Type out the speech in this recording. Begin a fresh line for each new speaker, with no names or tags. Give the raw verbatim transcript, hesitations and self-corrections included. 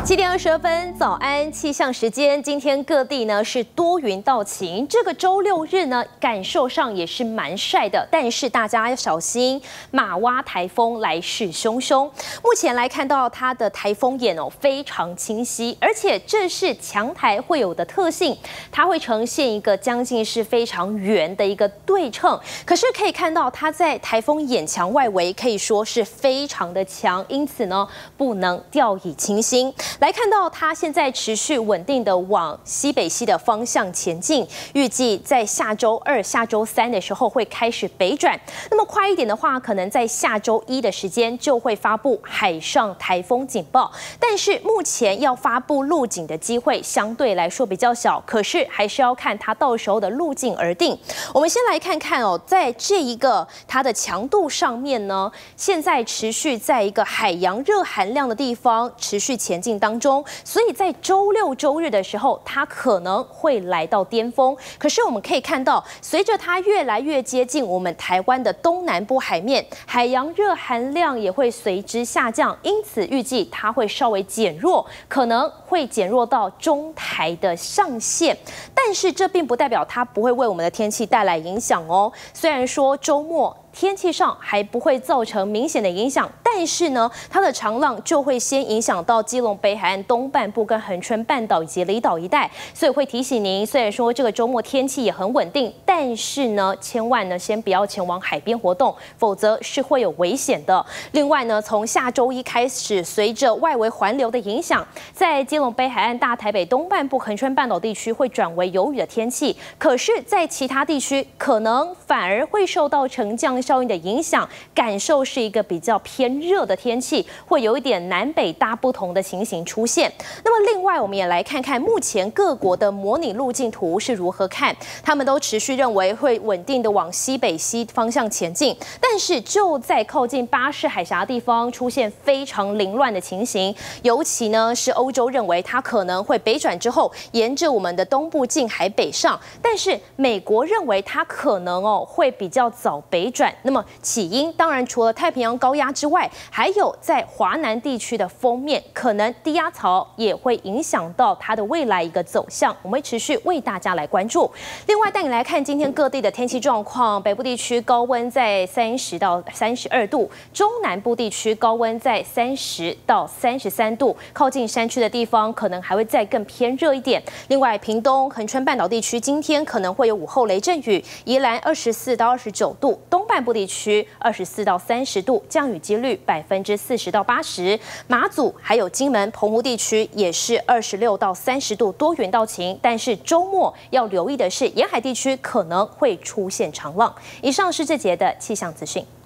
七点二十二分，早安气象时间。今天各地呢是多云到晴，这个周六日呢感受上也是蛮晒的，但是大家要小心马洼台风来势汹汹。目前来看到它的台风眼哦非常清晰，而且这是强台会有的特性，它会呈现一个将近是非常圆的一个对称。可是可以看到它在台风眼墙外围可以说是非常的强，因此呢不能掉以轻心。来看到它现在持续稳定的往西北西的方向前进，预计在下周二、下周三的时候会开始北转。那么快一点的话，可能在下周一的时间就会发布海上台风警报。但是目前要发布陆警的机会相对来说比较小，可是还是要看它到时候的路径而定。我们先来看看哦，在这一个它的强度上面呢，现在持续在一个海洋热含量的地方持续前进当中，所以在周六周日的时候，它可能会来到巅峰。可是我们可以看到，随着它越来越接近我们台湾的东南部海面，海洋热含量也会随之下降，因此预计它会稍微减弱，可能会减弱到中台的上限。但是这并不代表它不会为我们的天气带来影响哦。虽然说周末天气上还不会造成明显的影响，但是呢，它的长浪就会先影响到基隆北海岸东半部跟恒春半岛以及离岛一带，所以会提醒您，虽然说这个周末天气也很稳定，但是呢，千万呢先不要前往海边活动，否则是会有危险的。另外呢，从下周一开始，随着外围环流的影响，在基隆北海岸、大台北东半部、恒春半岛地区会转为有雨的天气，可是，在其他地区可能反而会受到沉降效应的影响，感受是一个比较偏热的天气，会有一点南北大不同的情形出现。那么另外，我们也来看看目前各国的模拟路径图是如何看，他们都持续认为会稳定的往西北西方向前进，但是就在靠近巴士海峡地方出现非常凌乱的情形，尤其呢是欧洲认为它可能会北转之后，沿着我们的东部近海北上，但是美国认为它可能哦会比较早北转。那么起因当然除了太平洋高压之外，还有在华南地区的锋面，可能低压槽也会影响到它的未来一个走向，我们会持续为大家来关注。另外带你来看今天各地的天气状况，北部地区高温在三十到三十二度，中南部地区高温在三十到三十三度，靠近山区的地方可能还会再更偏热一点。另外屏东、恒春半岛地区今天可能会有午后雷阵雨，宜兰二十四到二十九度，东半部地区二十四到三十度，降雨几率百分之四十到八十。马祖还有金门、澎湖地区也是二十六到三十度，多云到晴。但是周末要留意的是，沿海地区可能会出现长浪。以上是这节的气象资讯。